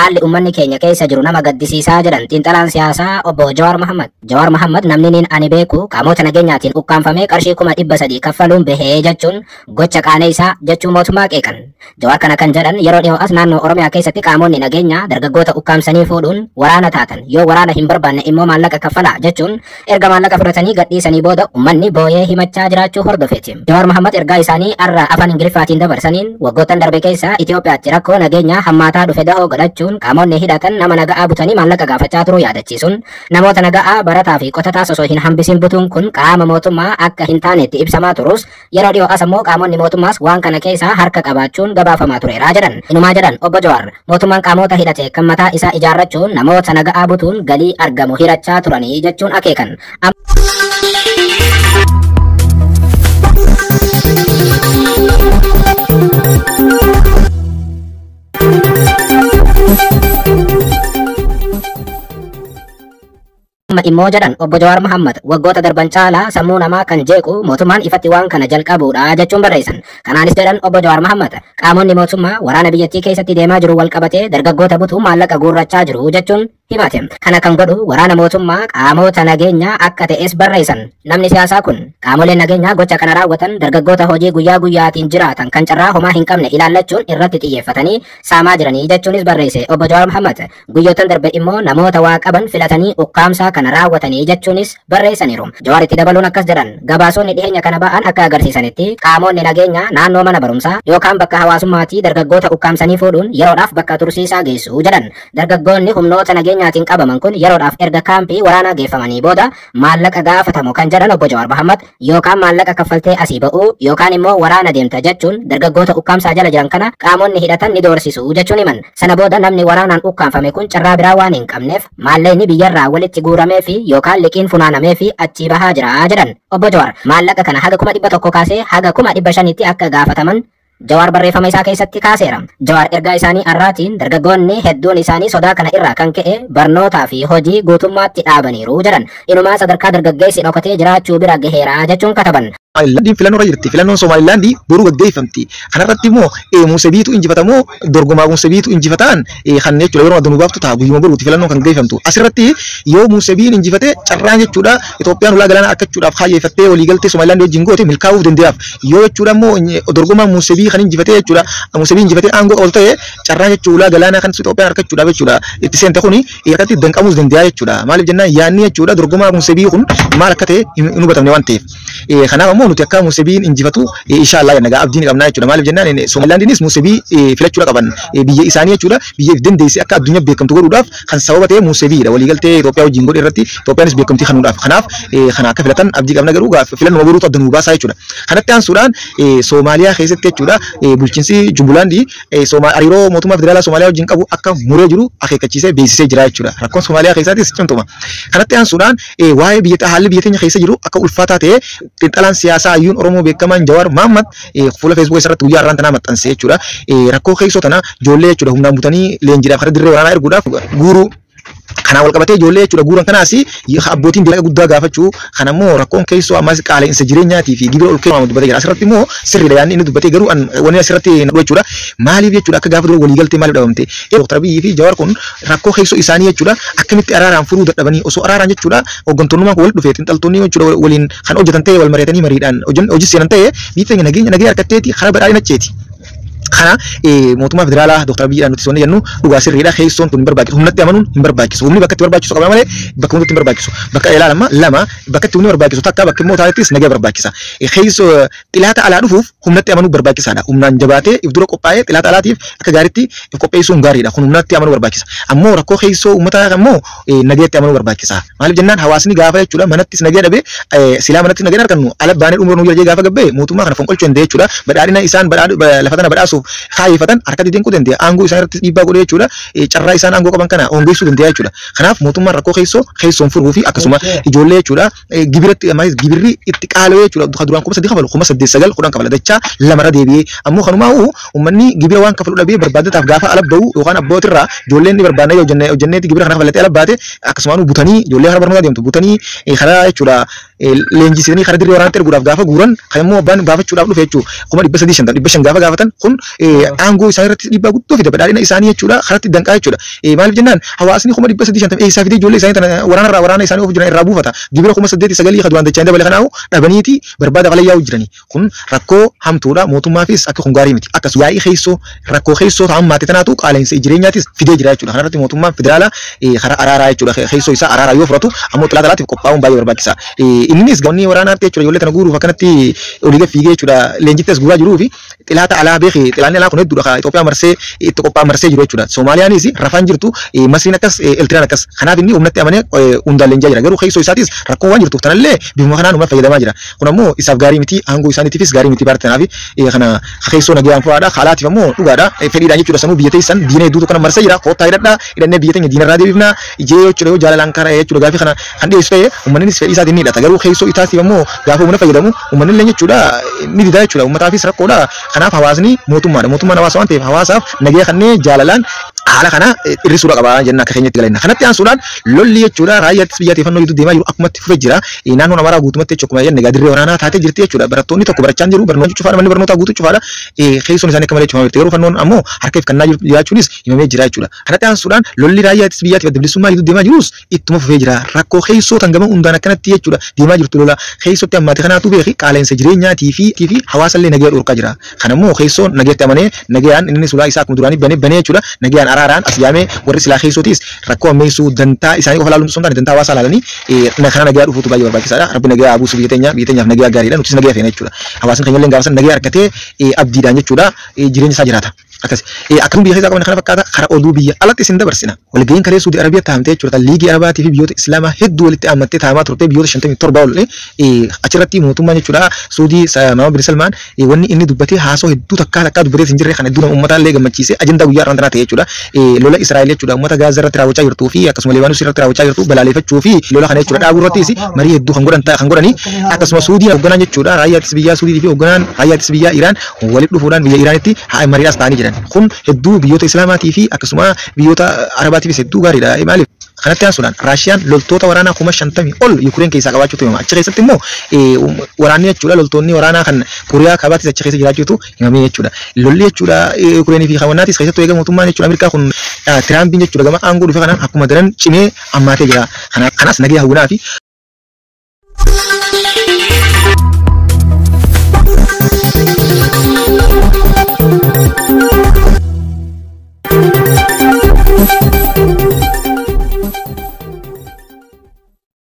haalli ummanni keenya keessa jiru nama gaddisiisaa jedhan xiinxalaan siyaasaa obbo Jawaar Mohammad. Jawaar Mohammad namni niin ani beeku qaamota nageenyaatiin ukkaanfamee qarshii 300,000 kaffaluun bahee jechuun gocha qaanee isaa jechuu mootummaa qeeqan. Jawaar kana kan jedhan yeroo dhiyoo as naannoo Oromiyaa keessatti qaamonni nageenyaa dargaggoota ukkaamsanii fuudhuun waraana taatan yoo waraana hin barbaanne immoo maallaqa kaffalaa jechuun erga maallaqa fudhatanii gadhiisanii booda ummanni booyee himachaa jiraachuu hordofeeti. Jawaar Mohammad ergaa isaanii arra afaan Ingiliffaatiin dabarsaniin waggoottan darbe keessa Itoophiyaatti rakkoo nageenyaa hammaataa dhufe dahoo godhachuun qaamonni hidhatan nama naga'aa butanii maallaqa gaafachaa turuu yaadachiisuun namoota naga'aa barataa fi qotataa osoo hin hambisin butuun kun qaama mootummaa akka hin taanetti ibsamaa turus yeroo dhiyoo as ammoo qaamonni mootummaas waan kana keessaa harka qabaachuun gabaafamaa tureera jedhan. Inumaa jedhan obbo Jawaar mootummaan qaamota hidhate kan mataa isaa ijaarrachuun namoota naga'aa butuun galii argamu hirachaa turanii jechuun akeekan. Immoo jedhan obbo Jawaar Mohammad waggoota darban caalaa sammuu namaa kan jeequ mootummaan ifatti waan kana jalqabuudha jechuun barreessan. Kanaanis jedhan obbo Jawaar Mohammad qaamonni mootummaa waraana biyyattii keessatti deemaa jiru wal qabatee dargaggoota butuu maallaqa guurrachaa jiru jechuun himate. Kana kan godhu waraana mootummaa qaamota nageenyaa akka ta'es barreessan. Namni siyaasaa kun qaamoleen nageenyaa gocha kana raawwatan dargaggoota hojii guyyaa guyyaatiin jiraatan kan carraa homaa hin qabne ilaallachuun irratti xiyyeeffatanii saamaa jiranii jechuunis barreesse obbo Jawaar Mohammad. Guyyootan darbe immoo namoota waa qaban filatanii ukkaamsaa kana raawwatanii jechuunis barreessaniiru. Jawaar itti dabaluun akkas jedhan gabaasonni dhiheenya kana ba'an akka agarsiisanitti qaamonni nageenyaa naannoo mana barumsaa yookaan bakka hawaasummaatii dargaggoota ukkaamsanii fuudhuun yeroodhaaf bakka tursiisaa geessu jedhan. Dargaggoonni humnoota nageenyaatiin qabaman kun yeroodhaaf erga kaampii waraanaa geeffamanii booda maallaqa gaafatamu kan jedhan obbo Jawaar Mohammad yookaan maallaqa kaffaltee asii ba'uu yookaan immoo waraana deemta jechuun dargaggoota ukkaamsaa jala jiran kana qaamonni hidhatan ni doorsisu jechuun himan. Sana booda namni waraanaan ukkaanfame kun carraa biraa waan hin qabneef maallaqni biyyarraa walitti guuramee fi yookaan liqiin funaanamee fi achii bahaa jira jedhan obbo Jawaar. Maallaqa kana haga 100,000 kaasee haga 500,000tti akka gaafataman Jawaar barreeffama isaa keessatti kaaseera. Jawaar ergaa isaanii arraatiin dargaggoonni hedduun isaanii sodaa kana irraa kan ka'e barnootaa fi hojii guutummaatti dhaabaniiru jedhan. Inumaa sadarkaa dargaggeessi dhokatee jiraachuu bira gaheera jechuun kataban. Somaliland filannoo irra jirti. Filannoon Somaliland boruu gaggeeffamti. Kanarratti immoo Musebiitu injifatamoo dorgomaa Musebiitu injifataan kan jechuudha yeroo adda nu baaftu ta'a guyyuma boruuti filannoon kan gaggeeffamtu. Asirratti yoo Musebiin injifate carraan jechuudha Itoophiyaan ulaa galaanaa argachuudhaaf kaayeffattee waliigaltee Somaliland wajjin goote milkaa'uuf dandeessaaf. Yoo jechuudha immoo dorgomaa Musebii kan injifate jechuudha Musebii injifate aangoo ol ta'e carraan jechuudha ulaa galaanaa kan Itoophiyaan argachuudhaaf jechuudha itti seente kuni irratti danqamuus danda'a jechuudha. Maaliif jennaan yaanni jechuudha dorgomaa Musebii kun maal akka ta'e hin hubatamne waan ta'eef. Kanaaf ammoo nuti akka Musebiin injifatu inshallah nagaa abdiin qabnaa jechuudha. Maaliif jennaan Somalilandinis Musebii filachuudha qaban biyya isaanii jechuudha biyya dandeessee akka addunyaa beekamtu godhuudhaaf kan sababa ta'e Musebiidha. Waliigaltee Itoophiyaa wajjin godhe irratti Itoophiyaanis beekamtii kanuudhaaf. Kanaaf kana akka filatan abdii qabna garuu filannoo boruutu adda nu baasaa jechuudha. Kanatti aansuudhaan Somaaliyaa keessatti jechuudha bulchiinsi Jubbulaandii hariiroo mootummaa federaalaa Somaaliyaa wajjin qabu akka muree jiru akeekkachiisee beeksisee jira jechuudha. Rakkoon Somaaliyaa keessattis cimtuma. Kanatti aansuudhaan waa'ee haalli biyya keenya keessa jiru akka ulfaataa ta'e xiinxalaan siyaasaa hayyuun Oromoo beekamaan Jawaar Mohammad fuula Facebook irratti guyyaa irraan tanaa maxxansee jechuudha. Rakkoo keessoo tana ijoollee jechuudha humnaan butanii leenjiidhaaf karaa dirree waraanaa erguudhaaf guuruu kana wal qabatee ijoollee jechuudha guuran kanaas abbootiin dalagaa guddaa gaafachuu kana immoo rakkoon keessoo ammas qaala'insa jireenyaatii fi gibira ol kennuu dubbatee jira. Asirratti immoo sirriidha yaadni inni dubbatee garuu wanni asirratti naqu jechuudha. Maaliif jechuudha akka gaafa dura waliigaltee maaliif dhabamte Dr. Abiyyi fi Jawaar kun rakkoo keessoo isaanii jechuudha akkamitti araaraan furuu dadhabanii osoo araaraan jechuudha hooggantoonnummaan wal dhufee xiinxaltoonni jechuudha waliin kan hojjetan ta'e wal mari'atanii mariidhaan hojii seenan ta'e biyya nageenya harkatteeti karaa badhaadhina ceeti. Kana mootummaa federaalaa Dr. Abiyyiidhaan nuti sonne jennu dhugaa sirriidha. Keessoon kun hin barbaachisu. Humnatti amanuun hin barbaachisu. Humni bakka itti barbaachisu qaba malee bakka hundatti hin barbaachisu. Bakka lama bakka itti humni barbaachisu takka bakka immoo taatittis nagaa barbaachisa. Keessoo xilaata alaa dhufuuf humnatti amanuu barbaachisaadha. Humnaan jabaatee if dura qophaa'ee xilaata alaatiif akka gaariitti if qopheessuun gaariidha. Kun humnatti amanuu barbaachisa. Ammoo rakkoo keessoo uummataa ammoo nagaatti amanuu barbaachisa. Maaliif jennaan hawaasni gaafa jechuudha manattis nagaa dhabe silaa manattis nagaa argannu ala baanee dhumuun nu gaafa gabbee mootummaa kana fonqolchuu danda'e jechuudha. Badhaadhina isaan lafa tana badhaasuuf kaayeffatan harkatti dinquu danda'a. Aangoo isaan irratti dhiibbaa godhee jechuudha. Carraa isaan aangoo qaban kana hongeessuu danda'a jechuudha. Kanaaf mootummaan rakkoo keessoon furuu fi akkasuma ijoollee jechuudha gibirri itti qaala'ee jechuudha. Duraan 3,000 8,9 10 kafala dachaa lamarra deebi'ee ammoo kanumaa uummanni gibira waan kafalu dhabee barbaadataaf gaafa ala ba'u yookaan abbootirraa ijoolleen barbaadna hojjenneeti gibira kana kafalatee ala baate akkasumaan butanii ijoollee kana barnootaa deemtu butanii karaa jechuudha leenjisanii karaa dirree waraanaa erguudhaaf gaafa guuran kan immoo abbaan baafachuudhaaf dhufe jechuudha. 350 gaafa gaafatan kun aangoo isaan irratti dhiibbaa guddoo fida badhaadhina isaanii jechuudha karatti danqaa jechuudha. Maaliif jennaan hawaasni 350 eessaa fidee ijoollee isaanii tana waraana isaanii of jiran irraa buufata. Gibira 8,900 kan duraan dachaan dabale kanaahu dhabaniiti barbaada qalayyaa jiranii. Kun rakkoo hamtuudha mootummaafis akka kun gaarii miti. Akkas yaa'ii keessoo rakkoo keessoo ta'an maatii tanaatu qaala'insa jireenyaatis fidee jira jechuudha. Kanarratti mootummaan federaalaa karaa araaraa jechuudha. Keessoo isaa araaraa yoo fudhatu ammoo xalaataatiif qophaa'uun baay'ee barbaachisaa. Innis gaawonni waraanaatti jechuudha ijoollee tana guuruuf akkanatti olii fiigee jechuudha leenjittees guuraa jiruu fi xilaata alaa beekee xilaanni alaa kun hedduudha Itoophiyaa marsee itti qophaa'an marsee jiru jechuudha. Soomaaliyaanis rafaan jirtu Masriin akkas Eltiraan akkas kanaaf inni humnatti amanee hundaan leenjaa jira. Garuu keessoo isaatis rakkoo waan jirtuuf tanallee bifuma kanaan uummata fayyadamaa jira. Kun ammoo isaaf gaarii miti aangoo isaaniitiifis gaarii miti baartanaaf kana keessoo nagayaan furaadha haalaatiif ammoo dhugaadha fedhiidhaan jechuudha sanuu biyya teessan diina hedduutu kana marsee jira koottaa hidhadhaa hidhannee biyya teenya diinarraa deebifnaa ijee jechuudha yoo jaalalaan karaa jechuudha gaafii kana kan dhiyeessu ta'e uummannis fedhii isaatiin ni hidhata. Garuu keessoo isaatiif ammoo gaafa uummanni fayyadamu uummanni illee jechuudha ni dida jechuudha uummataafis rakkoodha. Kanaaf hawaasni mootummaan hawaasa waan ta'eef hawaasaaf nagaya kanneen jaalalaan haala kana irrisuudha qaba jenna akka keenyatti galanna. Kanatti aansuudhaan lolli jechuudha raayyaattis biyya teeffannoo jiru deemaa jiru akkumatti fufee jira. Naannoon Amaaraa guutumatti jechuudha jenne dirree waraanaa taatee jirti jechuudha. Barattoonni tokko barachaa jiru barnoota cufaadha manni barnootaa guutuu cufaadha. Keessoon isaanii akka malee cufamaa jirti. Garuu fannoon ammoo harka ifkannaa jiraachuunis himamee jira jechuudha. Kanatti aansuudhaan lolli raayyaattis biyya teeffannoo bilisummaa jiru deemaa jirus ittuma fufee jira. Rakkoo keessoo tan gama hundaan akkanatti jechuudha deemaa jirtu lola keessotti ammaati kanaatu beeki qaala'insa jireenyaatii fi hawaasallee nagaya dhorkaa jira. Kanammoo keessoon nagayatti amanee nagayaan inni sulaa isaa akkuma duraanii banee jechuudha. Nagayaan araaraan as yaamee warri silaa keessootis rakkoo ammeessuu dantaa isaanii qofa ilaaluun osoo hin taane dantaa hawaasaa ilaalanii kana nagayaa dhufuutu baay'ee barbaachisaadha. Rabbi nagayaa buusu biyya teenyaaf nagayaa gaariidha. Nutis nagayaa feena jechuudha. Hawaasni keenya illee gaafa nagayaa argatee abdiidhaan jechuudha jireenya isaa jiraata. Akkuma biyya keessaa qaban kana fakkaata karaa oduu biyya alatti isin dabarsina. Walga'iin kalee Suudii Arabiyaa taa'amtee jechuudha. Liigii Arabaatii fi biyyoota Islaamaa hedduu walitti haammattee taa'amaa turte biyyoota 57 ol achirratti mootummaan jechuudha Suudii Maamad bin Salmaan wanni inni dubbatee haasoo hedduu takkaa dubbatee hin jirre kan hedduu uummataa illee gammachiisee ajandaa guyyaa irraan ta'e jechuudha. Lola Israa'el jechuudha uummata Gaazaa irratti raawwachaa jirtuu fi akkasuma Libaanoos irratti raawwachaa jirtu balaaleffachuu fi lola kana jechuudha dhaabuu irrattis marii hedduu kan godhanii akkasuma Suudiin hoogganaan jechuudha raayyaa ittisa biyyaa Suudii fi hoogganaan raayyaa ittisa biyyaa Iraan walitti dhufuudhaan biyya Iraanitti mariidhaas ta'anii jiran. Kun hedduu biyyoota Islaamaatii fi akkasuma biyyoota Arabaatiifis hedduu gaariidha. Maaliif? Kanatti aansuudhaan Raashiyaan loltoota waraanaa 50 ol Yukureen keessaa qabaachuutu himama. Achi keessatti immoo waraanni jechuudha loltoonni waraanaa kan Kooriyaa Kaabaatis achi keessa jiraachuutu himamee jechuudha. Lolli jechuudha Yukureenii fi Hawannaatis keessattuu eega mootummaan jechuudha Ameerikaa kun Tiraampiin jechuudha gama aangoo dhufe kanaan akkuma daran cimee ammaatee jira. Kanas nagaya hawwinaa fi